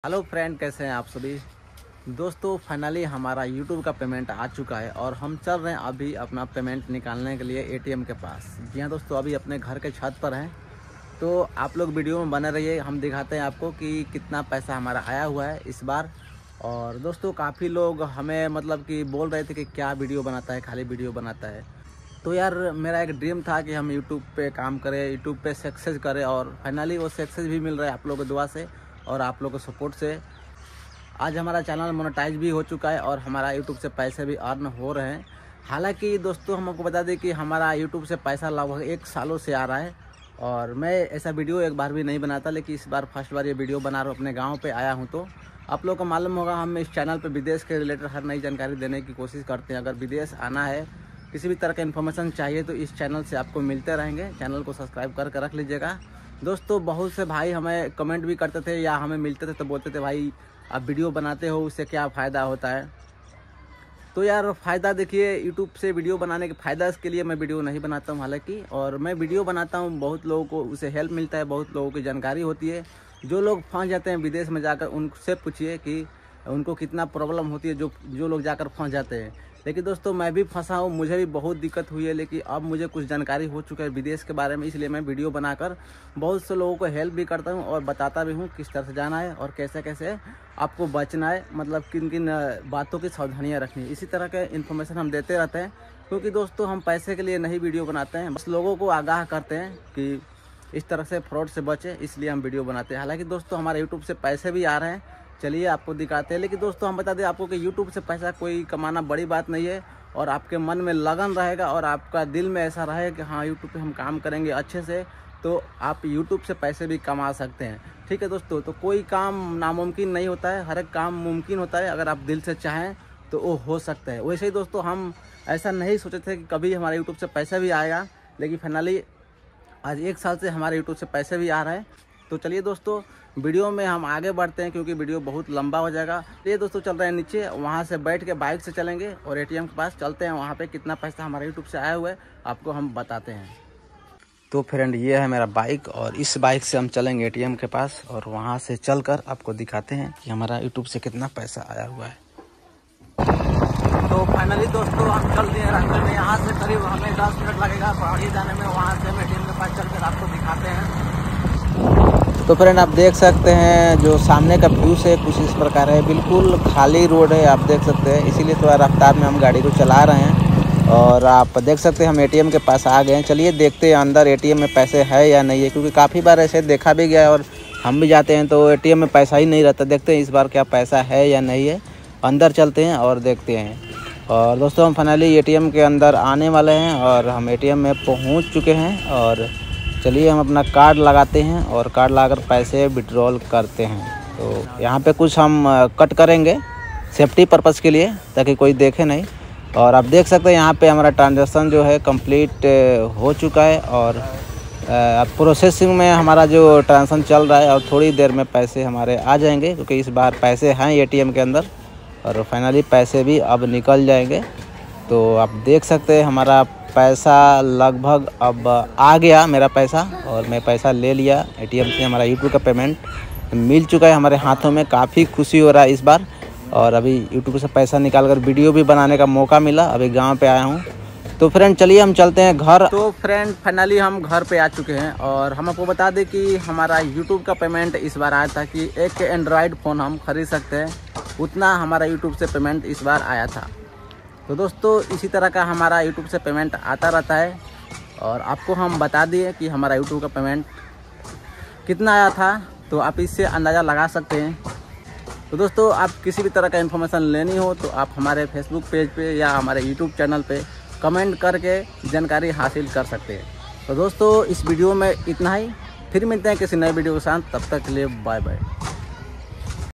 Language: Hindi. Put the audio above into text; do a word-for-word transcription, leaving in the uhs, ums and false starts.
हेलो फ्रेंड, कैसे हैं आप सभी दोस्तों। फाइनली हमारा यूट्यूब का पेमेंट आ चुका है और हम चल रहे हैं अभी अपना पेमेंट निकालने के लिए एटीएम के पास। जी हाँ दोस्तों, अभी अपने घर के छत पर हैं, तो आप लोग वीडियो में बने रहिए। हम दिखाते हैं आपको कि कितना पैसा हमारा आया हुआ है इस बार। और दोस्तों काफ़ी लोग हमें मतलब कि बोल रहे थे कि क्या वीडियो बनाता है, खाली वीडियो बनाता है। तो यार मेरा एक ड्रीम था कि हम यूट्यूब पे काम करें, यूट्यूब पे सक्सेस करें, और फाइनली वो सक्सेस भी मिल रहा है आप लोगों की दुआ से और आप लोगों के सपोर्ट से। आज हमारा चैनल मोनेटाइज भी हो चुका है और हमारा यूट्यूब से पैसे भी अर्न हो रहे हैं। हालांकि दोस्तों हम आपको बता दें कि हमारा यूट्यूब से पैसा लगभग एक सालों से आ रहा है और मैं ऐसा वीडियो एक बार भी नहीं बनाता, लेकिन इस बार फर्स्ट बार ये वीडियो बना रहा हूँ, अपने गाँव पर आया हूँ। तो आप लोगों को मालूम होगा हम इस चैनल पर विदेश के रिलेटेड हर नई जानकारी देने की कोशिश करते हैं। अगर विदेश आना है, किसी भी तरह का इन्फॉर्मेशन चाहिए तो इस चैनल से आपको मिलते रहेंगे। चैनल को सब्सक्राइब करके रख लीजिएगा दोस्तों। बहुत से भाई हमें कमेंट भी करते थे या हमें मिलते थे तो बोलते थे भाई आप वीडियो बनाते हो, उससे क्या फ़ायदा होता है। तो यार फ़ायदा देखिए, यूट्यूब से वीडियो बनाने के फ़ायदा इसके लिए मैं वीडियो नहीं बनाता हूँ हालांकि, और मैं वीडियो बनाता हूँ, बहुत लोगों को उससे हेल्प मिलता है, बहुत लोगों की जानकारी होती है। जो लोग फंस जाते हैं विदेश में जाकर, उनसे पूछिए कि उनको कितना प्रॉब्लम होती है, जो जो लोग जाकर फंस जाते हैं। लेकिन दोस्तों मैं भी फंसा हूँ, मुझे भी बहुत दिक्कत हुई है, लेकिन अब मुझे कुछ जानकारी हो चुका है विदेश के बारे में, इसलिए मैं वीडियो बनाकर बहुत से लोगों को हेल्प भी करता हूँ और बताता भी हूँ किस तरह से जाना है और कैसे कैसे आपको बचना है, मतलब किन किन बातों की सावधानियाँ रखनी है। इसी तरह के इन्फॉर्मेशन हम देते रहते हैं, क्योंकि दोस्तों हम पैसे के लिए नहीं वीडियो बनाते हैं, बस लोगों को आगाह करते हैं कि इस तरह से फ्रॉड से बचे, इसलिए हम वीडियो बनाते हैं। हालाँकि दोस्तों हमारे यूट्यूब से पैसे भी आ रहे हैं, चलिए आपको दिखाते हैं। लेकिन दोस्तों हम बता दें आपको कि यूट्यूब से पैसा कोई कमाना बड़ी बात नहीं है, और आपके मन में लगन रहेगा और आपका दिल में ऐसा रहेगा कि हाँ यूट्यूब पे हम काम करेंगे अच्छे से, तो आप यूट्यूब से पैसे भी कमा सकते हैं। ठीक है दोस्तों, तो कोई काम नामुमकिन नहीं होता है, हर एक काम मुमकिन होता है। अगर आप दिल से चाहें तो वो हो सकता है। वैसे ही दोस्तों हम ऐसा नहीं सोचे थे कि कभी हमारे यूट्यूब से पैसा भी आएगा, लेकिन फाइनली आज एक साल से हमारे यूट्यूब से पैसे भी आ रहे हैं। तो चलिए दोस्तों वीडियो में हम आगे बढ़ते हैं, क्योंकि वीडियो बहुत लंबा हो जाएगा। ये दोस्तों चल रहे हैं नीचे, वहाँ से बैठ के बाइक से चलेंगे और एटीएम के पास चलते हैं। वहाँ पे कितना पैसा हमारे यूट्यूब से आया हुआ है आपको हम बताते हैं। तो फ्रेंड ये है मेरा बाइक, और इस बाइक से हम चलेंगे एटीएम के पास और वहाँ से चलकर आपको दिखाते हैं कि हमारा यूट्यूब से कितना पैसा आया हुआ है। तो फाइनली दोस्तों हम चल दिए रास्ते में, यहाँ से करीब हमें दस मिनट लगेगा पहाड़ी जाने में। वहाँ से हम एटीएम के पास चलकर आपको दिखाते हैं। तो फ्रेंड आप देख सकते हैं जो सामने का व्यू से कुछ इस प्रकार है, बिल्कुल खाली रोड है, आप देख सकते हैं। इसीलिए थोड़ा रफ्तार में हम गाड़ी को चला रहे हैं और आप देख सकते हैं हम एटीएम के पास आ गए हैं। चलिए देखते हैं अंदर एटीएम में पैसे है या नहीं है, क्योंकि काफ़ी बार ऐसे देखा भी गया और हम भी जाते हैं तो एटीएम में पैसा ही नहीं रहता। देखते हैं इस बार क्या पैसा है या नहीं है, अंदर चलते हैं और देखते हैं। और दोस्तों हम फाइनली एटीएम के अंदर आने वाले हैं और हम एटीएम में पहुँच चुके हैं। और चलिए हम अपना कार्ड लगाते हैं और कार्ड लगाकर पैसे विड्रॉल करते हैं। तो यहाँ पे कुछ हम कट करेंगे सेफ्टी पर्पज़ के लिए, ताकि कोई देखे नहीं। और आप देख सकते हैं यहाँ पे हमारा ट्रांजैक्शन जो है कंप्लीट हो चुका है और प्रोसेसिंग में हमारा जो ट्रांजैक्शन चल रहा है, और थोड़ी देर में पैसे हमारे आ जाएंगे, क्योंकि इस बार पैसे हैं एटीएम के अंदर और फाइनली पैसे भी अब निकल जाएंगे। तो आप देख सकते हैं हमारा पैसा लगभग अब आ गया, मेरा पैसा, और मैं पैसा ले लिया एटीएम से। हमारा यूट्यूब का पेमेंट मिल चुका है हमारे हाथों में, काफ़ी खुशी हो रहा है इस बार। और अभी यूट्यूब से पैसा निकालकर वीडियो भी बनाने का मौका मिला। अभी गांव पे आया हूं। तो फ्रेंड चलिए हम चलते हैं घर। तो फ्रेंड फाइनली हम घर पे आ चुके हैं और हम आपको बता दें कि हमारा यूट्यूब का पेमेंट इस बार आया था कि एक एंड्रॉयड फ़ोन हम खरीद सकते हैं, उतना हमारा यूट्यूब से पेमेंट इस बार आया था। तो दोस्तों इसी तरह का हमारा यूट्यूब से पेमेंट आता रहता है और आपको हम बता दिए कि हमारा यूट्यूब का पेमेंट कितना आया था, तो आप इससे अंदाज़ा लगा सकते हैं। तो दोस्तों आप किसी भी तरह का इन्फॉर्मेशन लेनी हो तो आप हमारे फेसबुक पेज पे या हमारे यूट्यूब चैनल पे कमेंट करके जानकारी हासिल कर सकते हैं। तो दोस्तों इस वीडियो में इतना ही, फिर मिलते हैं किसी नए वीडियो के साथ, तब तक के लिए बाय बाय।